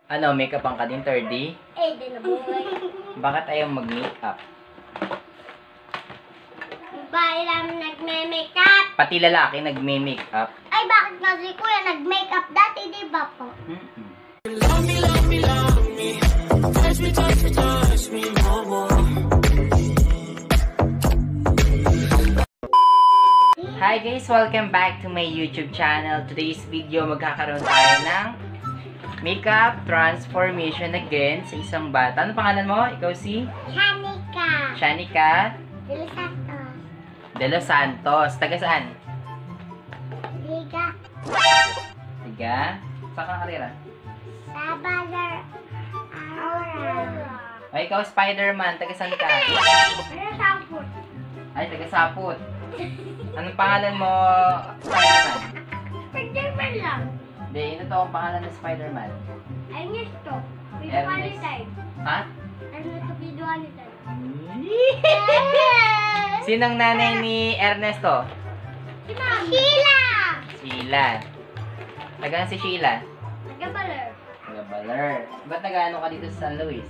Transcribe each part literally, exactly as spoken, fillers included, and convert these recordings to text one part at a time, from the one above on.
Ano, makeup ang ka din, third D? Eh, di na buhay. Bakit ayaw mag-makeup? Babae lang nagme-makeup. Pati lalaki nagme-makeup. Ay, bakit nga si Kuya nag-makeup dati, di ba po? Mm-mm. Hi guys! Welcome back to my YouTube channel. Today's video, magkakaroon tayo ng makeup transformation again sa isang bata. Ano pangalan mo? Ikaw si? Shanika. Shanika De Los Santos. De Los Santos. Taga saan? Liga. Taga? Saan ka nakarira? Sabaler. Aura. O ikaw Spider-Man. Taga saan ka? Ano samput? Ay, taga Saput. Anong pangalan mo? Spider-Man. Spider-Man lang. Hindi, ito to ang pangalan ng Spider-Man. Ay, Ernesto. Video Ernest. quality. Ha? Ernesto, video quality. Sinong nanay ni Ernesto? Si Ma'am. Sheila. Sheila. Taga si Sheila? Nagabaler. Taga Baler. Ba't nag-ano ka dito sa San Luis?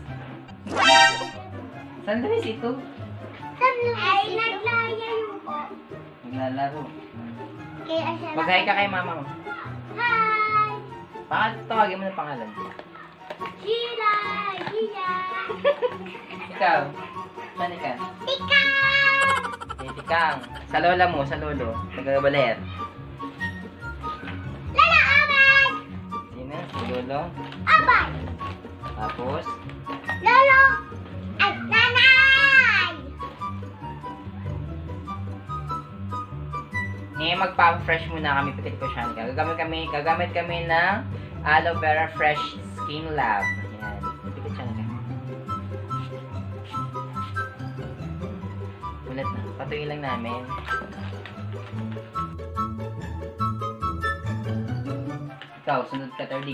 San Luis ito? Ay, naglaya yung po. Naglalaro. Kaya siya. Mag-hi ka kay mama mo. Hi. Bakit tawagin mo ng pangalan? Sheila. Sheila. Ikaw? Saan ka? Tika. Eh, Tikang. Sa lola mo, sa lolo. Taga Baler. Lala Abay. Sino? Si lolo? Abay. Tapos? Lolo. Ay, nanay. Eh, magpa-fresh muna kami pati ko siya. Gagamit kami, gagamit kami ng Aloe Vera Fresh Skin Lab. Yan. Pikit siya na. Ulit na. Patuloy lang namin. Ikaw, sunod ka, third D.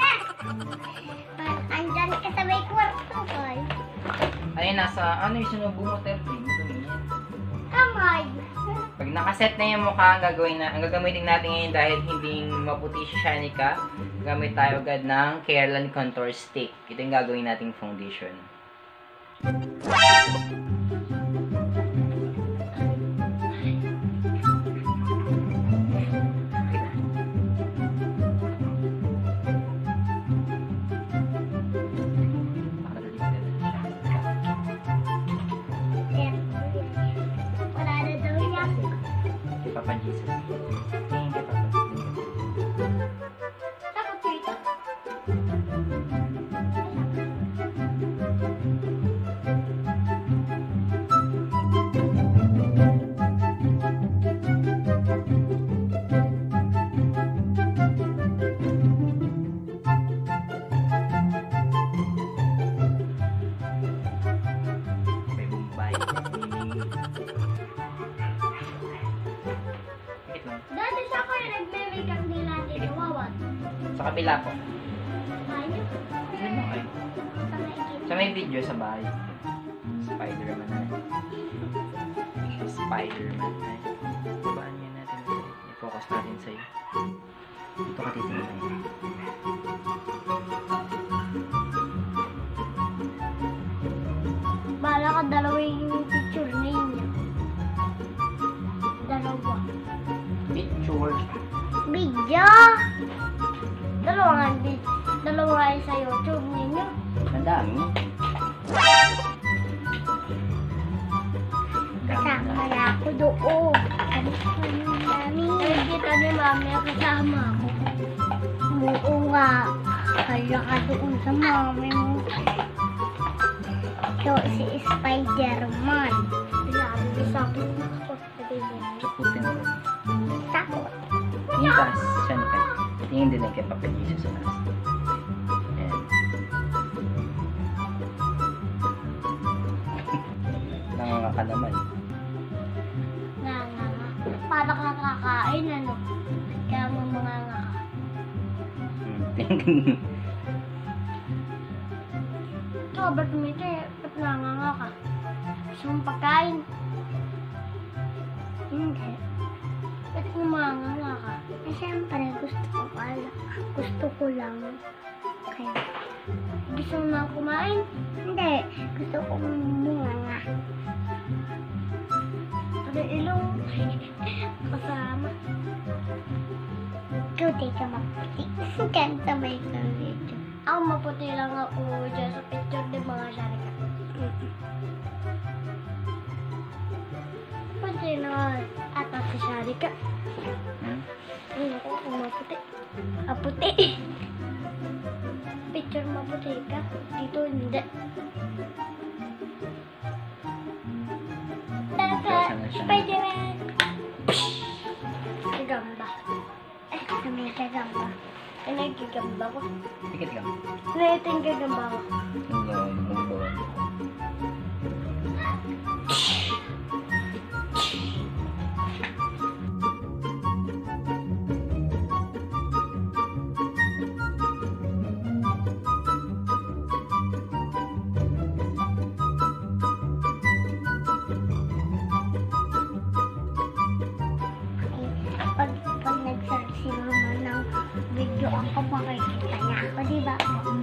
Andyan ka sa may kwarto, boy. Ano yung nasa, ano yung sinubo mo, third D? Kamay. Pag nakaset na yung mukha, ang gagawin na, ang gagamitin natin ngayon dahil hindi maputi si Shanika, gamit tayo agad ng Careline Contour Stick. Ito yung gagawin nating foundation. Wala na daw yan. Kay Papa Jesus. Tingin kay Papa. Takot dito. May Bombay. Pikit lang. Dati siya ko yung nagme-makeup din natin. Wawan. Sa kabila po. Bayo. Ano mo kayo? Sa maikit. Sa may video sa bahay. Spider-Man na. Spider-Man na. Babaan niya natin. I-focus natin sa'yo. Dito ka dito na. Bala ka dalawa yung picture ninyo. Dalawa. Picture. Video. Dalawa nga di- Dalawa nga sa YouTube ninyo. Ang dami. Kasama na ako doon. Ano pa yung dami? Eh, kita ni mami kasama ako. Oo nga. Kaya ka doon sa mami mo. So, si Spider-Man. Sabi mo, sakit na ako. Sabi mo, Saputin mo. sakot. Tingin ka. Saan ka? Tingin din lang kay Papa Jesus sa taas. Ayan. Nanganga ka naman. Nga nga nga. Para ka kakain, ano? Kaya mo mga nga ka. Hmm. Ito, ba't umito eh? Ba't nanganga ka? Gusto mong pagkain? Hindi. Ba't umanganga ka? Eh, siyempre, gusto ko pala. Gusto ko lang. Kaya, Gusto mo na kumain? Hindi. Gusto ko munga nga. Pero ilong. Kasama. Ikaw di ka maputi. Ganda may ikaw dito. Ako maputi lang ako dyan sa picture ng mga Sharika. Puti na ata si Sharika. Hmm? Ano ko kung maputi? Ah, puti. Picture maputi ka. Dito hindi. Tata, Spider-Man. Gagamba. Eh, may gagamba. Eh, nagigamba ko. Tikit ka. Ano ito yung gagamba ko? Hello, lumulon. Pag, pag nag-search si mama ng video ako, makikita niya ako, di ba?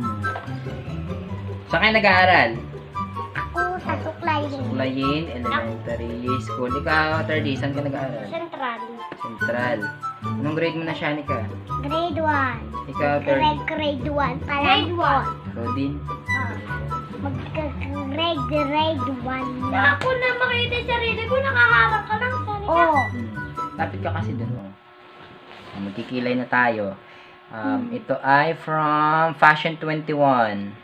Saan kayo nag-aaral? Ako sa Suklayin. Suklayin Elementary School. Ikaw, third day, saan ka nag-aaral? Central. Central. Anong grade mo na, Shanika? Grade one. Ikaw, third. Grade, grade one pa lang po. Ikaw din? Oh. Magka-grade, grade one na. Ako na makita sa sarili ko, nakaharap ka lang. Oo. Oh. Hmm. Lapit ka kasi dun, oh. Magkikilay na tayo. Um, Hmm. Ito ay from Fashion twenty-one.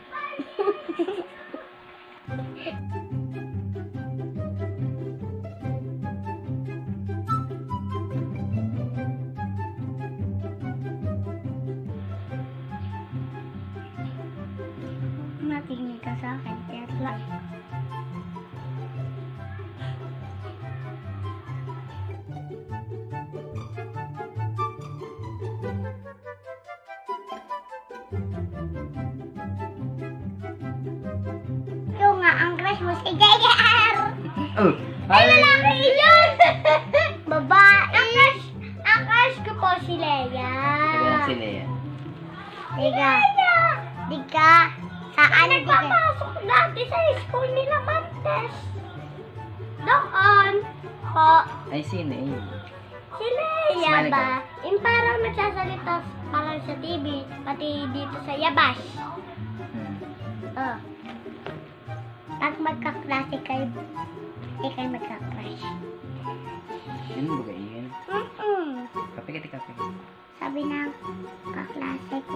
Matingin ka sa akin, Terla. Ikaw nga, ang crush mo si J R. Oh! Ay, lalaki yun! Babae. Ang crush, ang crush ko po si Leia. Sabi lang sila yan. Diga. Diga. Saan diga? Nagpapasok dati sa school nila, Mantes. Doon. Po. Ay, sino eh? Si Leia Smile ba? Yung parang nagsasalita parang sa T V, pati dito sa Yabas. Hmm. Oh. Pag magkaklase kayo, hindi kayo magkakrush. Yun ba kayo? Mm-mm. Kape ka, kape ka. Sabi ng kaklase ko.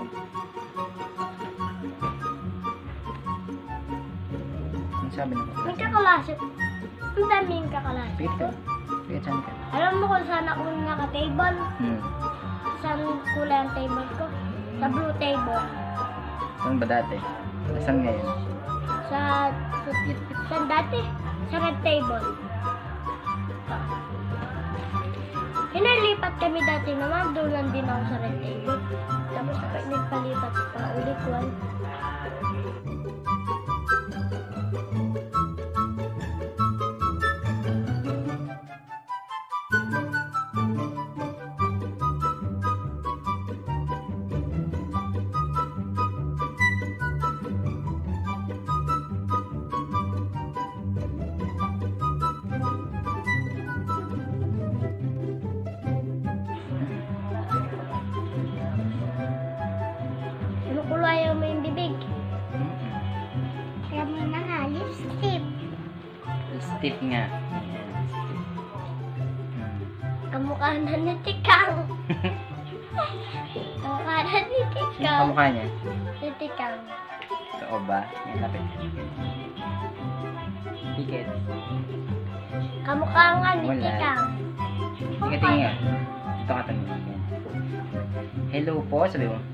Ano sabi ng May kaklase? kaklase. Ang daming kaklase. Pikit ka. Pikit saan ka? Alam mo kung saan ako naka-table? Hmm. Saan kulay ang table ko? Sa blue table. Saan ba dati? Saan ngayon? Sa, sa, sa dati? Sa red table. Inalipat kami dati naman, doon lang din ako sa red table. Tapos ako nagpalipat pa ulit one. Kulay mo yung bibig. Kaya mo na nga, lipstick. Lipstick nga. Ayan, lipstick. Hmm. Kamukha na ni Tikang. Kamukha na ni Sino Tikang. kamukha niya? Ni Tikang. Totoo ba? Yan, lapit. Pikit. Kamukha nga ni Wala. Tikang. Tingnan, tingin nga. Dito ka tanong. Yan. Hello po, sabi mo.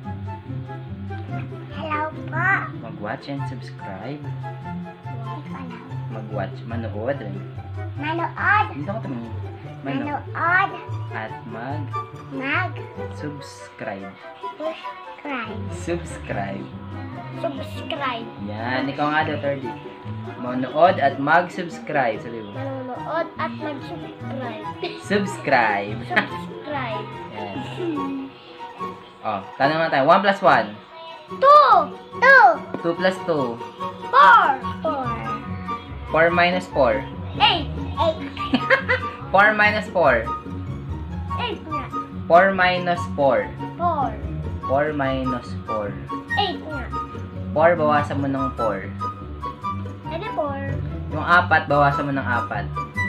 Hello po. Mag-watch and subscribe. Ikaw na. Mag-watch, manood. Manood. Dito ka tanong. Manood. Manood. At mag-subscribe. Mag-subscribe. Subscribe. Subscribe. Yan, ikaw nga daw, thirty. Manood at mag-subscribe. Sabi mo. Manood at mag-subscribe. Subscribe. Subscribe. Yan. Oh, tanong na tayo. one plus one. Two. Two. two plus two. Four. Four. four minus four. Eight. Eight. four minus four. Eight nga. four minus four. Four. four minus four. Eight nga. four, bawasan mo ng four. Ano four? Yung apat, bawasan mo ng apat.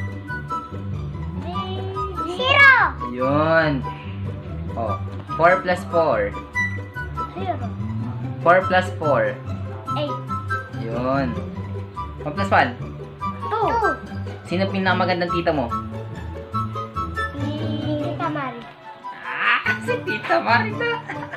Zero. Yun. Oh, four plus four. Zero. four plus four. Eight. Yun. one plus one. Two. Sino pinakamagandang tita mo? Si Tamari. Ah, si Tita Marita.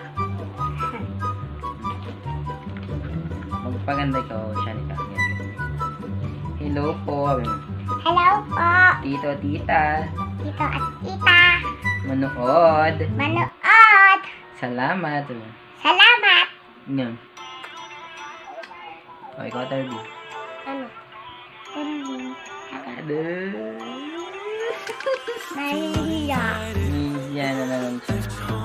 Magpaganda ikaw, Shanika. Hello po. Hello po. Tito, tita. Tito at tita. Manood. Manood. Salamat. Salamat. Yan. O, ikaw, Tarby. Ano? Hindi. Aduh. Maria. Yan na naman siya.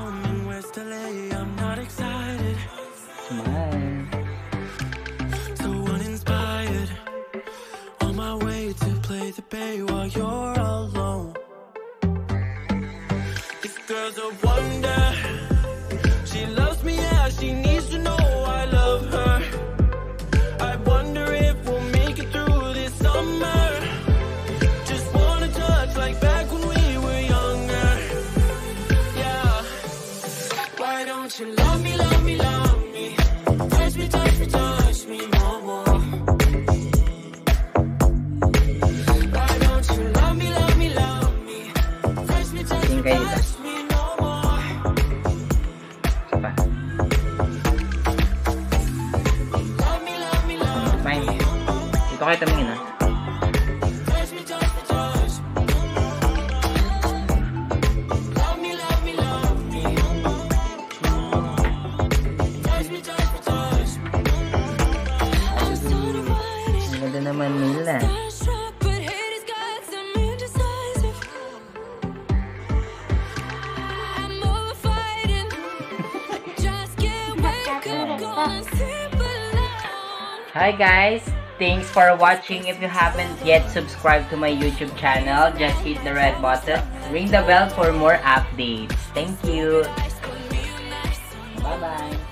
Smile. So uninspired. On my way to play the bay while you're alone. This girl's a wonder. She loves me, yeah, she needs to know I love her. I wonder if we'll make it through this summer. Just wanna touch like back when we were younger. Yeah. Why don't you love me, love me, love me? Touch me, touch me, touch me more, more. Why don't you love me, love me, love me? Touch me, touch me, touch me no more. Apa? Love me, love me, love me. Fine. Dito kayo tumingin, ha? Touch me, touch me, touch me. Love me, love me, love me. Touch me, touch me, touch me. I'm so divided. Ang ganda naman nila. Starstruck, but haters got some indecisive. I'm over fighting. Just can't wake up, gonna sleep alone. Hi guys! Thanks for watching. If you haven't yet subscribed to my YouTube channel, just hit the red button. Ring the bell for more updates. Thank you. Bye-bye.